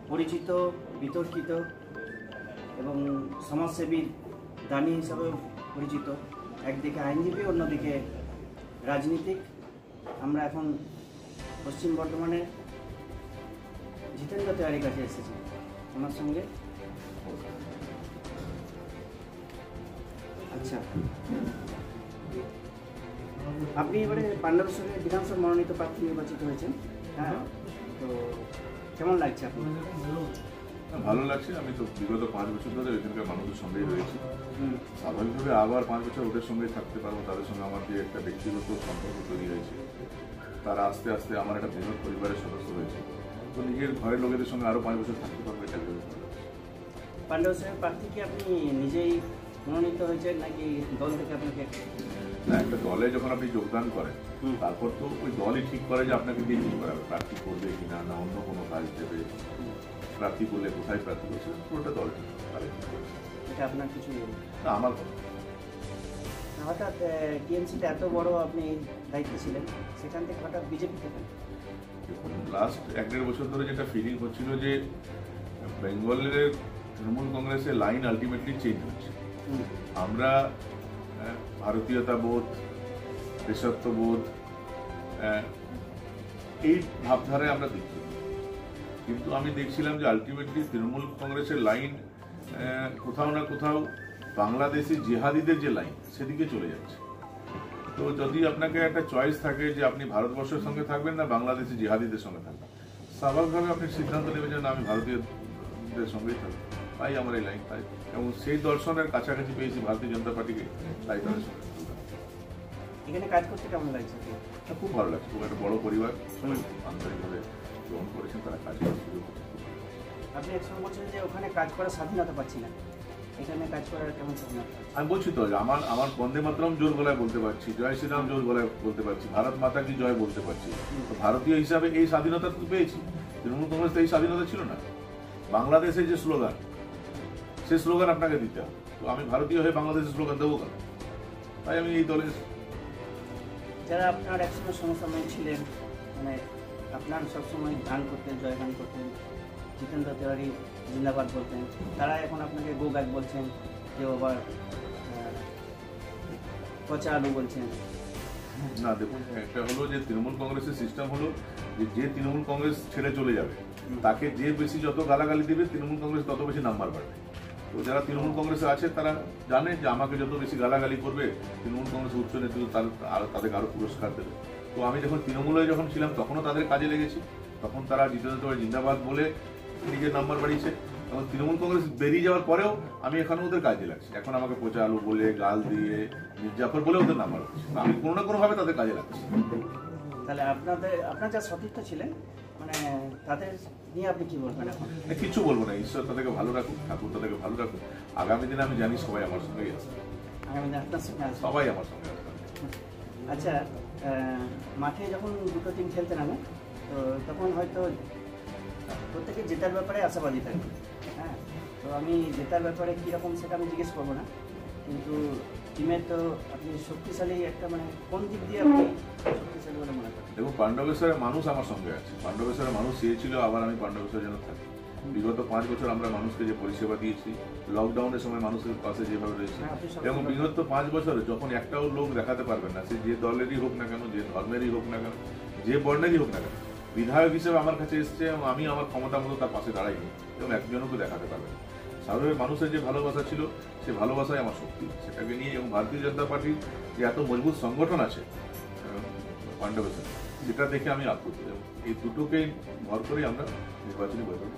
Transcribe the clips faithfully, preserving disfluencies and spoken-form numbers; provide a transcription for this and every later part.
পরিচিত, বিতর্কিত এবং সমাজসেবীর দানি হিসাবে পরিচিত। একদিকে আইনজীবী, অন্যদিকে রাজনীতিক। আমরা এখন পশ্চিম বর্ধমানের জিতেন্দ্র তেওয়ারির কাছে এসেছি। আমার সঙ্গে আচ্ছা, আপনি এবারে পাণ্ডবেশ্বরের বিধানসভা মনোনীত প্রার্থী নির্বাচিত হয়েছেন। হ্যাঁ, তো কেমন লাগছে আপনার? ভালো লাগছে। আমি তো বিগত পাঁচ বছর ধরে এখানকার মানুষের সঙ্গেই রয়েছি। স্বাভাবিকভাবে আবার পাঁচ বছর ওদের সঙ্গে থাকতে পারবো। তাদের সঙ্গে আমার যে একটা ব্যক্তিগত সম্পর্ক তৈরি হয়েছে, তারা আস্তে আস্তে আমার একটা বৃহৎ পরিবারের সদস্য হয়েছে। তো নিজের ঘরের লোকেদের সঙ্গে আরও পাঁচ বছর থাকতে পারবো, এটা ভেবে ভালো লাগছে। পাণ্ডবেশ্বরের প্রার্থী কি আপনি নিজেই মনোনীত হয়েছেন নাকি দল থেকে আপনাকে? না, একটা দলে যখন আপনি যোগদান করেন তারপর তো ওই দলই ঠিক করে যে আপনাকে দিয়ে কী করাবে, প্রার্থী করবে কিনা, না অন্য কোনো কাজ দেবে, প্রার্থী করলে কোথায় প্রার্থী করছে, পুরোটা দল ঠিক করে। এটা আপনার কিছু না, আমার হঠাৎ টিএমসিতে এত বড় আপনি দায়িত্ব ছিলেন, সেখান থেকে হঠাৎ বিজেপি থেকে? লাস্ট এক দেড় বছর ধরে যেটা ফিলিং হচ্ছিল যে বেঙ্গলের তৃণমূল কংগ্রেসের লাইন আলটিমেটলি চেঞ্জ হচ্ছে। আমরা ভারতীয়তাবোধ, দেশাত্মবোধ, এই ভাবধারায় আমরা দেখছি, কিন্তু আমি দেখছিলাম যে আলটিমেটলি তৃণমূল কংগ্রেসের লাইন কোথাও না কোথাও বাংলাদেশি জিহাদিদের যে লাইন, সেদিকে চলে যাচ্ছে। তো যদি আপনাকে একটা চয়েস থাকে যে আপনি ভারতবর্ষের সঙ্গে থাকবেন না বাংলাদেশি জিহাদিদের সঙ্গে থাকবেন, স্বাভাবিকভাবে আপনি সিদ্ধান্ত নেবেন যে না, আমি ভারতীয়দের সঙ্গেই থাকবো। তাই আমার এই লাইন, তাই এবং সেই দর্শনের কাছাকাছি পেয়েছি ভারতীয় জনতা পার্টিকে, তাই তাদের সঙ্গে। এখানে কাজ করতে কেমন লাগছে? খুব ভালো লাগছে। খুব একটা বড় পরিবার, সবাই আন্তরিকভাবে গ্রহণ করেছেন, তারা কাজ করার সুযোগ হচ্ছে। আপনি একশো বছর যে ওখানে কাজ করার স্বাধীনতা পাচ্ছিলেন, এখানে কাজ করার কেমন স্বাধীনতা? আমি বলছি তো, আমার আমার বন্দে মাতরম জোর গলায় বলতে পারছি, জয় শ্রীরাম জোর গলায় বলতে পারছি, ভারত মাতা কি জয় বলতে পারছি। তো ভারতীয় হিসাবে এই স্বাধীনতা তো পেয়েছি। তৃণমূল কংগ্রেস এই স্বাধীনতা ছিল না। বাংলাদেশের যে স্লোগান, সেই স্লোগান আপনাকে দিতে হবে। তো আমি ভারতীয় হয়ে বাংলাদেশের স্লোগান দেবো কেন? তাই আমি এই দলের। যারা আপনার একসময় সমসাময়িক ছিলেন, মানে আপনার সবসময় গান করতেন, জয় গান করতেন, জিতেন্দ্র তেওয়ারি জিন্দাবাদ বলতেন, তারা এখন আপনাকে গো ব্যাক বলছেন, কেউ আবার পচা আলু বলছেন। না দেখুন, একটা হলো যে তৃণমূল কংগ্রেসের সিস্টেম হলো যে যে তৃণমূল কংগ্রেস ছেড়ে চলে যাবে তাকে যে বেশি যত গালাগালি দেবে তৃণমূল কংগ্রেস তত বেশি নাম্বার বাড়বে। তো যারা তৃণমূল কংগ্রেসে আছে তারা জানে যে আমাকে যত বেশি গালাগালি করবে তৃণমূল কংগ্রেস উচ্চ নেতৃত্ব তাদেরকে আরো পুরস্কার দেবে। তো আমি যখন তৃণমূলে যখন ছিলাম তখনও তাদের কাজে লেগেছি, তখন তারা জিতেন্দ্র তেওয়ারি জিন্দাবাদ বলে নিজের নাম্বার বাড়িয়েছে। এবং তৃণমূল কংগ্রেস বেরিয়ে যাওয়ার পরেও আমি এখনো ওদের কাজে লাগছি। এখন আমাকে পচা আলু বলে, গাল দিয়ে, মির্জাফর বলে ওদের নাম্বার হচ্ছে। আমি কোনো না কোনোভাবে তাদের কাজে লাগছি। তাহলে আপনাদের আপনার যা সতীর্থ ছিলেন, মানে তাদের নিয়ে আপনি কি বলবেন এখন? কিছু বলবো না, ঈশ্বর তাদেরকে ভালো রাখুন, ঠাকুর তাদেরকে ভালো রাখুন। আগামী দিনে আমি জানি সবাই আমার সঙ্গেই আসবে, আগামী দিনে আপনার সঙ্গে আসবে, সবাই আমার সঙ্গে আসবে। আচ্ছা, মাঠে যখন দুটো টিম খেলতে নামে তো তখন হয়তো প্রত্যেকে জেতার ব্যাপারে আশাবাদী থাকে। হ্যাঁ, তো আমি জেতার ব্যাপারে কীরকম সেটা আমি জিজ্ঞেস করবো না, কিন্তু টিমের তো আপনি শক্তিশালী একটা, মানে কোন দিক দিয়ে আপনি শক্তিশালী বলে মনে করেন? দেখুন, পাণ্ডবেশ্বরের মানুষ আমার সঙ্গে আছে। পাণ্ডবেশ্বরের মানুষ চেয়েছিল আবার আমি পাণ্ডবেশ্বর যেন থাকি। বিগত পাঁচ বছর আমরা মানুষকে যে পরিষেবা দিয়েছি, লকডাউনের সময় মানুষের পাশে যেভাবে রয়েছে, এবং বিগত পাঁচ বছরে যখন একটাও লোক দেখাতে পারবেন না, সে যে দলেরই হোক না কেন, যে ধর্মেরই হোক না কেন, যে বর্ণেরই হোক না কেন, বিধায়ক হিসেবে আমার কাছে এসছে এবং আমি আমার ক্ষমতা মতো তার পাশে দাঁড়াইনি এবং একজনকে দেখাতে পারবেন। সাধারণ মানুষের যে ভালোবাসা ছিল, সে ভালোবাসাই আমার শক্তি। সেটাকে নিয়ে এবং ভারতীয় জনতা পার্টির যে এত মজবুত সংগঠন আছে পাণ্ডবেশ্বর, যেটা দেখে আমি আপ্লুত। এবং এই দুটোকেই ভর করেই আমরা নির্বাচনী বৈঠক।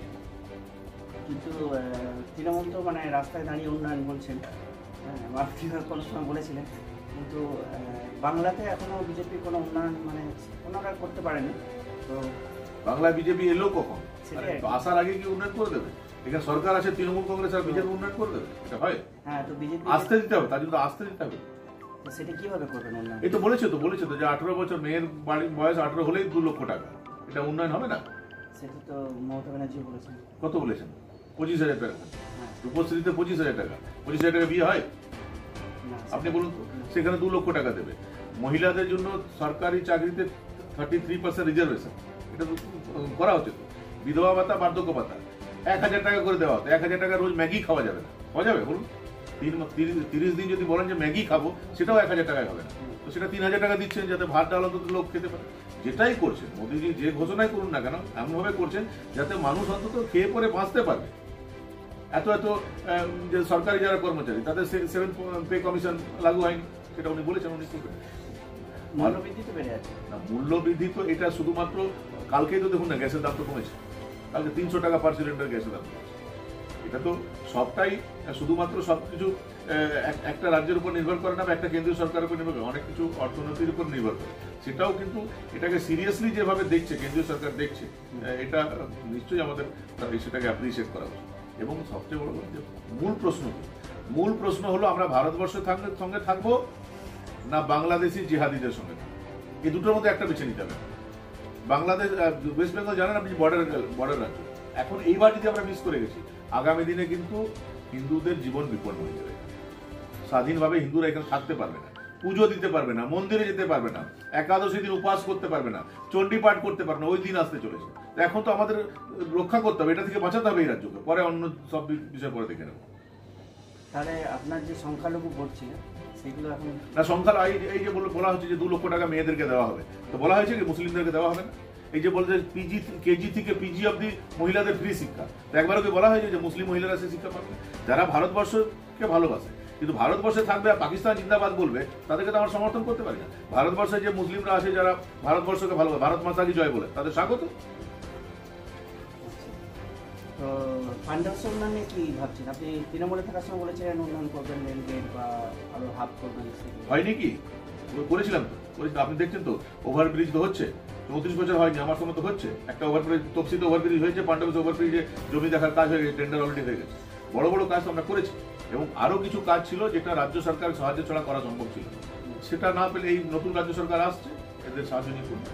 কিন্তু তৃণমূল তো মানে রাস্তায় দাঁড়িয়ে উন্নয়ন বলছেন, হ্যাঁ, আপনি কোনো সময় বলেছিলেন, কিন্তু বাংলাতে এখনো বিজেপি কোনো উন্নয়ন মানে ওনারা করতে পারেনি। তো বাংলায় বিজেপি এলো কখন? আসার আগে কি উন্নয়ন করে দেবে? এখানে সরকার আছে, তৃণমূল কংগ্রেস আর বিজেপি উন্নয়ন করে দেবে? এটা হয়? হ্যাঁ, তো বিজেপি আসতে দিতে হবে, তার জন্য আসতে দিতে হবে। সেটা কিভাবে করবেন উন্নয়ন? এই তো বলেছে তো বলেছে তো যে আঠারো বছর মেয়ের বাড়ির বয়স আঠারো হলেই দু লক্ষ টাকা। এটা উন্নয়ন হবে না? সেটা তো মমতা ব্যানার্জি বলেছেন। কত বলেছেন? পঁচিশ হাজার টাকা। রূপশ্রীতে পঁচিশ হাজার টাকা। পঁচিশ হাজার টাকা বিয়ে হয়? আপনি বলুন তো। সেখানে দু লক্ষ টাকা দেবে। মহিলাদের জন্য সরকারি চাকরিতে থার্টি থ্রি পার্সেন্ট রিজার্ভেশন, এটা তো করা হচ্ছে তো। বিধবা ভাতা, বার্ধক্য ভাতা এক হাজার টাকা করে দেওয়া হতো। এক হাজার টাকা রোজ ম্যাগি খাওয়া যাবে না, খাওয়া যাবে বলুন? তিন তিরিশ দিন যদি বলেন যে ম্যাগি খাবো, সেটাও এক হাজার টাকায় হবে না। তো সেটা তিন হাজার টাকা দিচ্ছেন যাতে ভাত ডাল অন্তত লোক খেতে পারে। যেটাই করছেন মোদীজি, যে ঘোষণাই করুন না কেন, এমনভাবে করছেন যাতে মানুষ অন্তত খেয়ে পরে বাঁচতে পারবে। এত এত যে সরকারি যারা কর্মচারী তাদের সেভেন পে কমিশন লাগু হয়নি, সেটা উনি বলেছেন, উনি করবেন। মূল্যবৃদ্ধি তো বেড়ে যাচ্ছে না, মূল্যবৃদ্ধি তো এটা শুধুমাত্র কালকেই তো দেখুন না, গ্যাসের দাম তো কমেছে, কালকে তিনশো টাকা পার সিলিন্ডার গ্যাসের দাম কমেছে। এটা তো সবটাই শুধুমাত্র সবকিছু একটা রাজ্যের উপর নির্ভর করে না, বা একটা কেন্দ্রীয় সরকারের উপর নির্ভর করে, অনেক কিছু অর্থনীতির উপর নির্ভর করে। সেটাও কিন্তু এটাকে সিরিয়াসলি যেভাবে দেখছে কেন্দ্রীয় সরকার দেখছে, এটা নিশ্চয়ই আমাদের সেটাকে অ্যাপ্রিসিয়েট করা উচিত। এবং সবচেয়ে বড় কথা, মূল প্রশ্ন মূল প্রশ্ন হলো আমরা ভারতবর্ষের সঙ্গে থাকবো না বাংলাদেশি জিহাদিদের সঙ্গে থাকবো, এই দুটোর মধ্যে একটা বেছে নিতে হবে। বাংলাদেশ, ওয়েস্ট বেঙ্গল জানেন আপনি বর্ডার বর্ডার রাজ্য, এখন এইবার যদি আমরা মিস করে গেছি, আগামী দিনে কিন্তু হিন্দুদের জীবন বিপন্ন হয়ে যাবে। স্বাধীনভাবে হিন্দুরা এখানে থাকতে পারবে না, পুজো দিতে পারবে না, মন্দিরে যেতে পারবে না, একাদশী দিন উপবাস করতে পারবে না, চণ্ডী পাঠ করতে পারবে না, ওই দিন আসতে চলেছে। এখন তো আমাদের রক্ষা করতে হবে, এটা থেকে বাঁচাতে হবে এই রাজ্যকে, পরে অন্য সব বিষয় পরে দেখে নেব। তাহলে আপনার যে সংখ্যালঘু ভোট ছিল সেগুলো এখন না, সংখ্যা এই যে বলা হচ্ছে যে দু লক্ষ টাকা মেয়েদেরকে দেওয়া হবে, তো বলা হয়েছে কি মুসলিমদেরকে দেওয়া হবে না? এই যে বলছে পিজি কেজি থেকে পিজি অব্দি মহিলাদের ফ্রি শিক্ষা, তো একবারও কি বলা হয়েছে যে মুসলিম মহিলারা সে শিক্ষা পাবে? যারা ভারতবর্ষকে ভালোবাসে কিন্তু ভারতবর্ষে থাকবে আর পাকিস্তান জিন্দাবাদ বলবে, তাদেরকে তো আমার সমর্থন করতে পারি না। ভারতবর্ষে যে মুসলিমরা আছে যারা ভারতবর্ষকে ভালোবাসে, ভারত মাতা কি জয় বলে, তাদের স্বাগত। তো ফান্ডাসের উন্নয়নে কি ভাবছেন আপনি? তৃণমূলে থাকার সময় বলেছিলেন উন্নয়ন করবেন, রেল গেট বা আরো হাব করবেন, হয়নি কি? করেছিলাম তো, আপনি দেখছেন তো, ওভারব্রিজ তো হচ্ছে, চৌত্রিশ বছর হয়নি, আমার সময় তো হচ্ছে। একটা ওভারব্রিজ, তপসিতে ওভারব্রিজ হয়েছে, পাণ্ডবের ওভারব্রিজে জমি দেখার কাজ হয়ে গেছে, টেন্ডার অলরেডি হয়ে গেছে। বড় বড় কাজ তো আমরা করেছি, এবং আরো কিছু কাজ ছিল যেটা রাজ্য সরকারের সাহায্য ছাড়া করা সম্ভব ছিল, সেটা না পেলে এই নতুন রাজ্য সরকার আসছে, এদের সাহায্য নিয়ে করবে।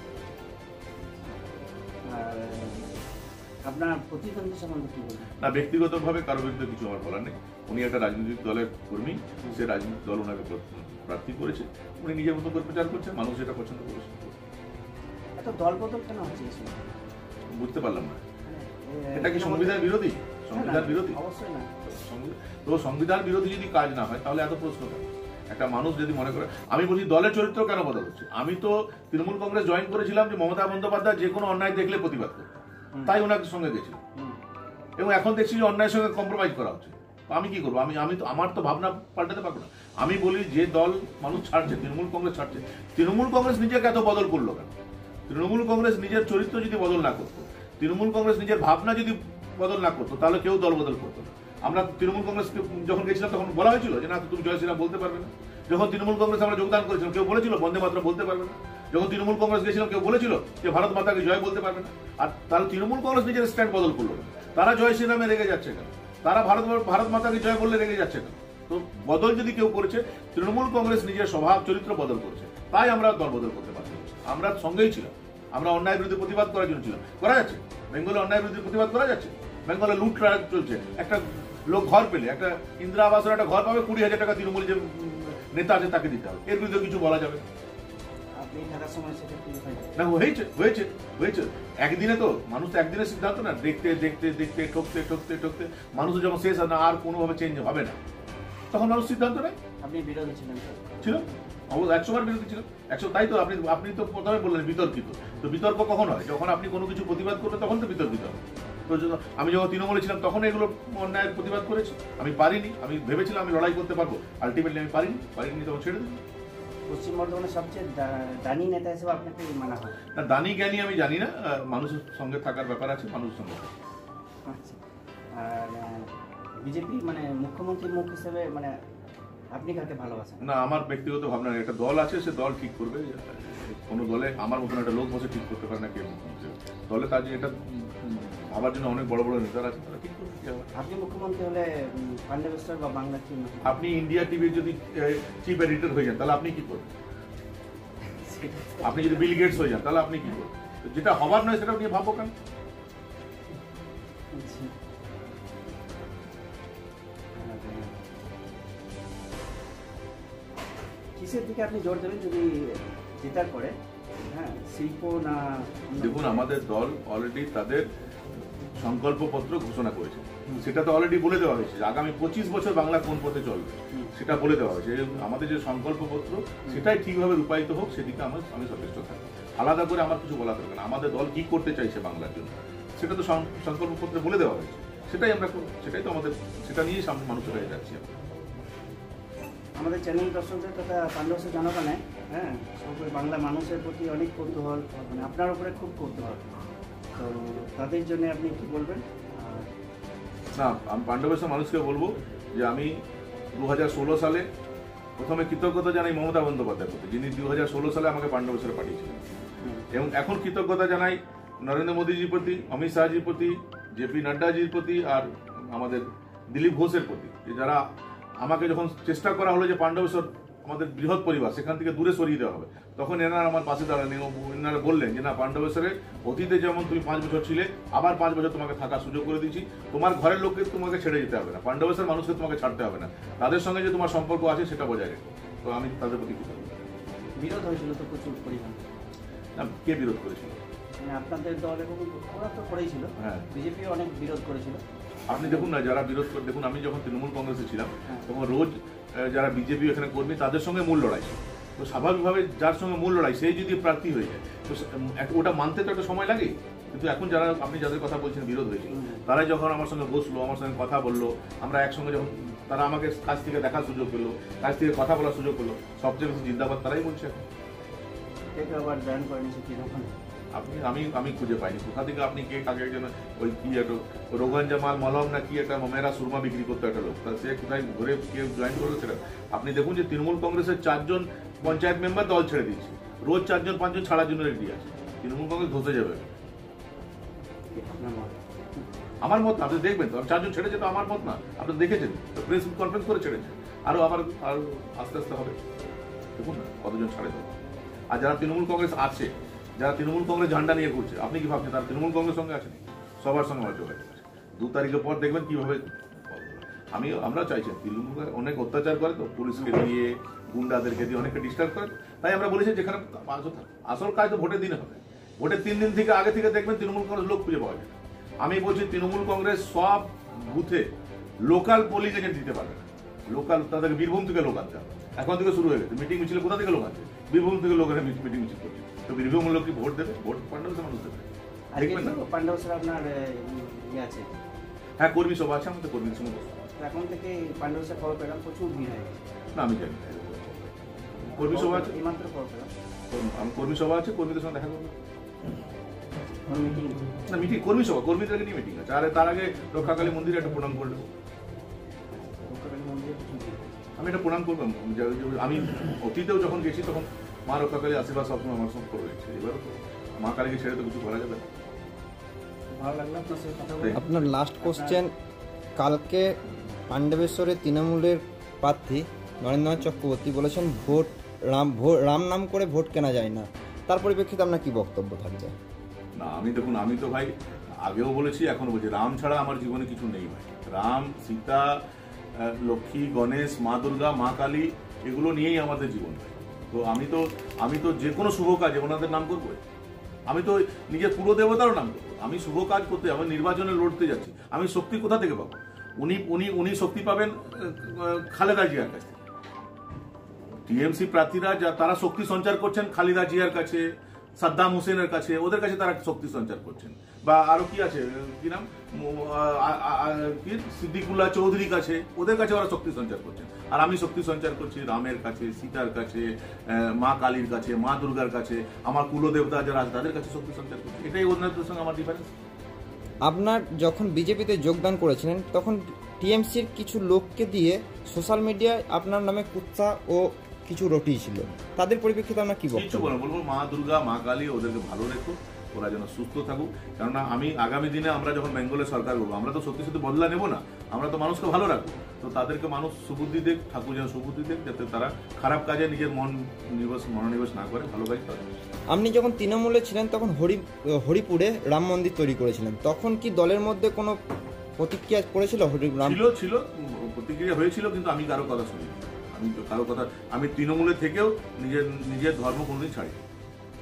আপনার প্রতিদ্বন্দ্বী সম্বন্ধে কি বলবেন? না, ব্যক্তিগতভাবে কারোর বিরুদ্ধে কিছু আমার বলার নেই। উনি একটা রাজনৈতিক দলের কর্মী, সে রাজনৈতিক দল ওনাকে প্রার্থী করেছে, উনি নিজের মতো করে প্রচার করছেন, মানুষ এটা পছন্দ করেছে। এত দল বদল কেন হচ্ছে? বুঝতে পারলাম না, এটা কি সংবিধান বিরোধী? সংবিধান বিরোধী অবশ্যই না। তো সংবিধান বিরোধী যদি কাজ না হয় তাহলে এত প্রশ্ন কেন? একটা মানুষ যদি মনে করে, আমি বলছি দলের চরিত্র কেন বদল হচ্ছে? আমি তো তৃণমূল কংগ্রেস জয়েন করেছিলাম যে মমতা বন্দ্যোপাধ্যায় যে কোনো অন্যায় দেখলে প্রতিবাদ করে, তাই ওনাকে সঙ্গে গেছিলাম, এবং এখন দেখছি যে অন্যায়ের সঙ্গে কম্প্রোমাইজ করা হচ্ছে। আমি কি করবো? আমি আমি তো আমার তো ভাবনা পাল্টাতে পারবো না। আমি বলি যে দল মানুষ ছাড়ছে, তৃণমূল কংগ্রেস ছাড়ছে, তৃণমূল কংগ্রেস নিজেকে এত বদল করলো কেন? তৃণমূল কংগ্রেস নিজের চরিত্র যদি বদল না করতো, তৃণমূল কংগ্রেস নিজের ভাবনা যদি বদল না করতো, তাহলে কেউ দল বদল করতো না। আমরা তৃণমূল কংগ্রেস যখন গেছিলাম তখন বলা হয়েছিল যে না তুমি জয় শ্রীরাম বলতে পারবে না। যখন তৃণমূল কংগ্রেস আমরা যোগদান করেছিলাম কেউ বলেছিল বন্দে মাতরম বলতে পারবে না। যখন তৃণমূল কংগ্রেস গেছিলাম কেউ বলেছিল যে ভারত মাতাকে জয় বলতে পারবে না। আর তাহলে তৃণমূল কংগ্রেস নিজের স্ট্যান্ড বদল করলো কেন? তারা জয় শ্রীরামে রেগে যাচ্ছে কেন? তারা ভারত ভারত মাতাকে জয় বললে রেগে যাচ্ছে কেন? তো বদল যদি কেউ করেছে, তৃণমূল কংগ্রেস নিজের স্বভাব চরিত্র বদল করেছে, তাই আমরা দল বদল করতে পারছি। আমরা সঙ্গেই ছিলাম, আমরা অন্যায় বিরুদ্ধে প্রতিবাদ করার জন্য ছিলাম। করা যাচ্ছে বেঙ্গলে অন্যায় বিরুদ্ধে প্রতিবাদ করা যাচ্ছে। বেঙ্গলে লুট চলছে, একটা লোক ঘর পেলে, একটা ইন্দিরা আবাসের একটা ঘর পাবে, কুড়ি হাজার টাকা তৃণমূল যে নেতা আছে তাকে দিতে হবে, এর বিরুদ্ধে কিছু বলা যাবে না? হয়েছে হয়েছে হয়েছে একদিনে তো মানুষ তো একদিনের সিদ্ধান্ত না, দেখতে দেখতে দেখতে ঠকতে ঠকতে ঠকতে মানুষ যখন শেষ না আর কোনোভাবে চেঞ্জ হবে না, তখন মানুষ সিদ্ধান্ত নেয়। আপনি বিরোধী ছিলেন? ছিল, অবশ্যই একশো বার বিরোধী ছিল, একশো। তাই তো আপনি আপনি তো প্রথমে বললেন বিতর্কিত। তো বিতর্ক কখন হয়? যখন আপনি কোনো কিছু প্রতিবাদ করবেন তখন তো বিতর্কিত হবে। তো আমি যখন তৃণমূলে ছিলাম তখন এগুলো অন্যায়ের প্রতিবাদ করেছি। আমি পারিনি, আমি ভেবেছিলাম আমি লড়াই করতে পারবো, আলটিমেটলি আমি পারিনি পারিনি তখন ছেড়ে দিই। পশ্চিম বর্ধমানের সবচেয়ে দানি নেতা হিসেবে আপনাকে মানা হয়? না, দানি জ্ঞানী আমি জানি না, মানুষের সঙ্গে থাকার ব্যাপার আছে, মানুষের সঙ্গে। আচ্ছা, আর বিজেপি মানে মুখ্যমন্ত্রীর মুখ হিসেবে মানে আপনি কাকে ভালোবাসেন? না, আমার ব্যক্তিগত ভাবনা, একটা দল আছে, সে দল ঠিক করবে। কোনো দলে আমার মতন একটা লোক বসে ঠিক করতে পারে না কে মুখ্যমন্ত্রী। দলে কাজে এটা ভাবার জন্য অনেক বড় বড় নেতারা আছে, তারা ঠিক করবে। আপনি মুখ্যমন্ত্রী হলে পাণ্ডবেশ্বর বা বাংলা টিম, আপনি ইন্ডিয়া টিভির যদি চিফ এডিটর হয়ে যান তাহলে আপনি কি করবেন? আপনি যদি বিল গেটস হয়ে যান তাহলে আপনি কি করবেন? যেটা হবার নয় সেটা নিয়ে ভাববো কেন? কিসের দিকে আপনি জোর দেবেন যদি জেতার পরে হ্যাঁ শিল্প না? দেখুন, আমাদের দল অলরেডি তাদের সংকল্পপত্র ঘোষণা করেছে, সেটা তো অলরেডি বলে দেওয়া হয়েছে আগামী পঁচিশ বছর বাংলা কোন পথে চলবে সেটা বলে দেওয়া হয়েছে। আমাদের যে সংকল্পপত্র সেটাই ঠিকভাবে রূপায়িত হোক সেদিকে আমার আমি সচেষ্ট থাকি। আলাদা করে আমার কিছু বলা দরকার না। আমাদের দল কি করতে চাইছে বাংলার জন্য সেটা তো সংকল্পপত্রে বলে দেওয়া হয়েছে, সেটাই আমরা সেটাই তো আমাদের সেটা নিয়েই সামনে মানুষের হয়ে যাচ্ছি। আমাদের চ্যানেল দর্শকদের তথা পাণ্ডবেশ্বর জনগণে হ্যাঁ বাংলা মানুষের প্রতি অনেক কৌতূহল, মানে আপনার উপরে খুব কৌতূহল, তো তাদের জন্য আপনি কি বলবেন? না, আমি পাণ্ডবেশ্বর মানুষকে বলবো যে আমি দু হাজার ষোলো সালে প্রথমে কৃতজ্ঞতা জানাই মমতা বন্দ্যোপাধ্যায় প্রতি, যিনি দু হাজার ষোলো সালে আমাকে পাণ্ডবেশ্বরে পাঠিয়েছিলেন, এবং এখন কৃতজ্ঞতা জানাই নরেন্দ্র মোদীজির প্রতি, অমিত শাহজির প্রতি, জেপি নাড্ডাজির প্রতি, আর আমাদের দিলীপ ঘোষের প্রতি, যারা আমাকে যখন চেষ্টা করা হলো যে পাণ্ডবেশ্বর আমাদের বৃহৎ পরিবার সেখান থেকে দূরে সরিয়ে দেওয়া হবে, তখন এনারা আমার পাশে দাঁড়ালেন। এনারা বললেন যে না, পাণ্ডবেশ্বরে অতীতে যেমন তুমি পাঁচ বছর ছিলে, আবার পাঁচ বছর তোমাকে থাকার সুযোগ করে দিচ্ছি, তোমার ঘরের লোককে তোমাকে ছেড়ে যেতে হবে না, পাণ্ডবেশ্বর মানুষকে তোমাকে ছাড়তে হবে না, তাদের সঙ্গে যে তোমার সম্পর্ক আছে সেটা বজায় রেখো। তো আমি তাদের প্রতি কৃতজ্ঞ। বিরোধ হয়েছিল তো প্রচুর পরিমাণ? না, কে বিরোধ করেছিল? মানে আপনাদের দল এবং ওরা তো করেছিল, হ্যাঁ বিজেপি অনেক বিরোধ করেছিল। আপনি দেখুন না, যারা বিরোধ করে, দেখুন আমি যখন তৃণমূল কংগ্রেসে ছিলাম তখন রোজ যারা বিজেপি এখানে কর্মী তাদের সঙ্গে মূল লড়াই, তো স্বাভাবিকভাবে যার সঙ্গে মূল লড়াই সেই যদি প্রার্থী হয়ে যায় তো ওটা মানতে তো একটা সময় লাগে। কিন্তু এখন যারা আপনি যাদের কথা বলছেন বিরোধ হয়েছিল, তারাই যখন আমার সঙ্গে বসলো, আমার সঙ্গে কথা বললো, আমরা একসঙ্গে যখন তারা আমাকে কাছ থেকে দেখার সুযোগ পেলো, কাছ থেকে কথা বলার সুযোগ পেলো, সবচেয়ে বেশি জিন্দাবাদ তারাই বলছে এখন। আবার জয়েন করে নিয়েছে তৃণমূল? আপনি আমি আমি খুঁজে পাইনি কোথা থেকে আপনি কে কাকে একজন ওই কি একটা রোগান জামাল মলম না কি একটা মেয়েরা সুরমা বিক্রি করতো একটা লোক, সে কোথায় ঘুরে কেউ জয়েন করলো সেটা আপনি দেখুন যে তৃণমূল কংগ্রেসের চারজন পঞ্চায়েত মেম্বার দল ছেড়ে দিয়েছে, রোজ চারজন পাঁচজন ছাড়ার জন্য রেডি আছে। তৃণমূল কংগ্রেস ধসে যাবে আমার মত না। আপনি দেখবেন তো চারজন ছেড়েছে, তো আমার মত না, আপনি দেখেছেন তো, প্রেস কনফারেন্স করে ছেড়েছে, আরো আবার আরো আস্তে আস্তে হবে। দেখুন না কতজন ছাড়ে দেবো। আর যারা তৃণমূল কংগ্রেস আছে, যারা তৃণমূল কংগ্রেস ঝান্ডা নিয়ে ঘুরছে, আপনি কি ভাবছেন তারা তৃণমূল কংগ্রেস সঙ্গে আছেন? সবার সঙ্গে আমার যোগাযোগ আছে। দু তারিখের পর দেখবেন কিভাবে। আমি আমরা চাইছি, তৃণমূল অনেক অত্যাচার করে তো, পুলিশকে দিয়ে গুন্ডাদেরকে দিয়ে অনেককে ডিস্টার্ব করে, তাই আমরা বলেছি যেখানে আসল কাজ তো ভোটের দিনে হবে, ভোটের তিন দিন থেকে আগে থেকে দেখবেন তৃণমূল কংগ্রেস লোক খুঁজে পাওয়া যায়। আমি বলছি তৃণমূল কংগ্রেস সব বুথে লোকাল পোলিং এজেন্ট দিতে পারবে না, লোকাল তাদেরকে বীরভূম থেকে লোক আনতে হবে। এখন থেকে শুরু হয়ে গেছে মিটিং মিছিল, কোথা থেকে লোক আছে? বীরভূম থেকে লোক মিটিং মিছিল করছে, তো বীরভূম লোক কি ভোট দেবে? ভোট পাণ্ডবেশ্বর মানুষ দেবে, দেখবেন না? পাণ্ডবেশ্বর আপনার ইয়ে আছে? হ্যাঁ, কর্মী সভা আছে, আমাদের কর্মীর সঙ্গে এখন থেকে পাণ্ডবেশ্বর খবর পেলাম প্রচুর ভিড় হয়ে গেছে। না আমি জানি কর্মী সভা আছে, এইমাত্র খবর পেলাম। আমি কর্মী সভা আছে, কর্মীদের সঙ্গে দেখা করবো। মিটিং না, মিটিং কর্মী সভা, কর্মীদেরকে নিয়ে মিটিং আছে। আর তার আগে রক্ষাকালী মন্দিরে একটা প্রণাম করে দেবো। আমি এটা প্রণাম করবো। আমি অতীতেও যখন গেছি তখন মা রক্ষাকালী আশীর্বাদ সবসময় আমার সঙ্গে করে রয়েছে। এবার মা কালীকে ছেড়ে তো কিছু করা যাবে না। ভালো লাগলো আপনার সাথে কথা বলে। আপনার লাস্ট কোশ্চেন, কালকে পাণ্ডবেশ্বরের তৃণমূলের প্রার্থী নরেন্দ্রনাথ চক্রবর্তী বলেছেন ভোট রাম ভোট রাম নাম করে ভোট কেনা যায় না, তার পরিপ্রেক্ষিতে আপনার কি বক্তব্য থাকবে? না আমি দেখুন, আমি তো ভাই আগেও বলেছি এখনো বলছি, রাম ছাড়া আমার জীবনে কিছু নেই ভাই। রাম, সীতা, লক্ষ্মী, গণেশ, মা দুর্গা, মা কালী, এগুলো নিয়েই আমাদের জীবন। তো আমি তো আমি তো যে কোনো শুভ কাজে ওনাদের নাম করবো। আমি তো নিজের পুরো দেবতারও নাম করবো। আমি শুভ কাজ করতে, আমি নির্বাচনে লড়তে যাচ্ছি, আমি শক্তি কোথা থেকে পাবো? উনি উনি উনি শক্তি পাবেন খালেদা জিয়ার কাছ থেকে। টিএমসি প্রার্থীরা যা তারা শক্তি সঞ্চার করছেন খালেদা জিয়ার কাছে, সাদ্দাম হোসেনের কাছে, ওদের কাছে তারা শক্তি সঞ্চার করছেন। বা আরো কি আছে, কি নাম, সিদ্দিকুল্লাহ চৌধুরীর কাছে, ওদের কাছে ওরা শক্তি সঞ্চার করছেন। আর আমি শক্তি সঞ্চার করছি রামের কাছে, সীতার কাছে, মা কালীর কাছে, মা দুর্গার কাছে, আমার কুলদেবতা যারা আছে তাদের কাছে শক্তি সঞ্চার করছি। এটাই অন্যদের সঙ্গে আমার ডিফারেন্স। আপনার যখন বিজেপিতে যোগদান করেছিলেন তখন টিএমসির কিছু লোককে দিয়ে সোশ্যাল মিডিয়ায় আপনার নামে কুৎসা ও কিছু রটিয়েছিল, তাদের পরিপ্রেক্ষিতে আমরা কি কিছু বলবো বলবো মা দুর্গা, মা কালী, ওদেরকে ভালো রেখো, ওরা যেন সুস্থ থাকুক। কেননা আমি আগামী দিনে আমরা যখন বেঙ্গলের সরকার করবো, আমরা তো সত্যি সত্যি বদলা নেবো না, আমরা তো মানুষকে ভালো রাখবো। তো তাদেরকে মানুষ সুবুদ্ধি দেখ, ঠাকুর যেন সুবুদ্ধি দেখ, যাতে তারা খারাপ কাজে নিজের মন নিবেশ মনোনিবেশ না করে, ভালো কাজ করে। আপনি যখন তৃণমূলে ছিলেন তখন হরি হরিপুরে রাম মন্দির তৈরি করেছিলেন, তখন কি দলের মধ্যে কোনো প্রতিক্রিয়া করেছিল? ছিল ছিল প্রতিক্রিয়া হয়েছিল, কিন্তু আমি কারো কথা শুনি, আমি কারো কথা, আমি তৃণমূলে থেকেও নিজের নিজের ধর্ম কোনোদিন ছাড়ি।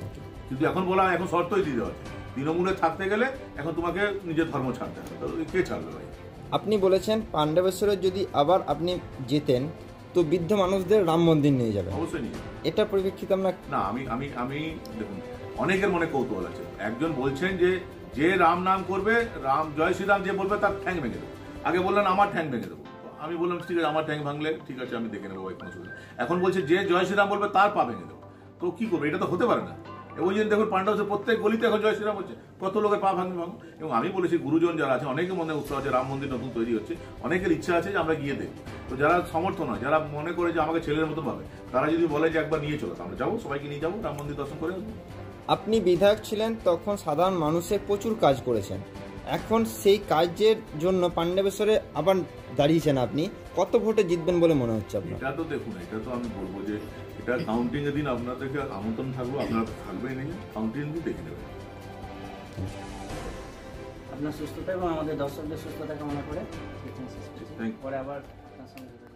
কিন্তু এখন বলা হয়, এখন শর্তই দিতে হচ্ছে, তৃণমূলে থাকতে গেলে এখন তোমাকে নিজের ধর্ম ছাড়তে হবে। তো কে ছাড়বে ভাই? আপনি বলেছেন পাণ্ডবেশ্বরে যদি আবার আপনি যেতেন তো বৃদ্ধ মানুষদের রাম মন্দির নিয়ে যাবেন, অবশ্যই নিয়ে। এটার পরিপ্রেক্ষিতে আমরা না, আমি আমি আমি দেখুন, অনেকের মনে কৌতূহল আছে। একজন বলছেন যে যে রাম নাম করবে, রাম জয় শ্রীরাম যে বলবে তার ঠ্যাং ভেঙে দেবো। আগে বললেন আমার ঠ্যাং ভেঙে দেবো, আমি বললাম ঠিক আছে, আমার ঠ্যাং ভাঙলে ঠিক আছে, আমি দেখে নেবো, কোনো অসুবিধা। এখন বলছে যে জয় শ্রীরাম বলবে তার পা ভেঙে দেবো, তো কি করবে? এটা তো হতে পারে না। ওই জন্য দেখুন পাণ্ডবেশ্বর প্রত্যেক গলিতে এখন জয় শ্রীরাম হচ্ছে, কত লোকের পা ভাঙবে ভাঙবে। এবং আমি বলেছি গুরুজন যারা আছে, অনেকের মনে উৎসাহ আছে, রাম মন্দির নতুন তৈরি হচ্ছে, অনেকের ইচ্ছা আছে যে আমরা গিয়ে দেখবো। তো যারা সমর্থন হয়, যারা মনে করে যে আমাকে ছেলের মতো পাবে, তারা যদি বলে যে একবার নিয়ে চলো, আমরা যাবো, সবাইকে নিয়ে যাবো, রাম মন্দির দর্শন করে আসবো। আপনি বিধায়ক ছিলেন তখন সাধারণ মানুষের প্রচুর কাজ করেছেন, এখন সেই কাজের জন্য পাণ্ডবেশ্বরে আবার দাঁড়িয়েছেন, আপনি কত ভোটে জিতবেন বলে মনে হচ্ছে আপনার? এটা তো দেখুন, এটা তো আমি বলবো যে এটা কাউন্টিং এর দিন আপনাদেরকে আমন্ত্রণ থাকবো, আপনারা থাকবেই নেই, কাউন্টিং দিন দেখে নেবেন। আপনার সুস্থতা এবং আমাদের দর্শকদের সুস্থতা কামনা করে Thank you. পরে আবার আপনার সঙ্গে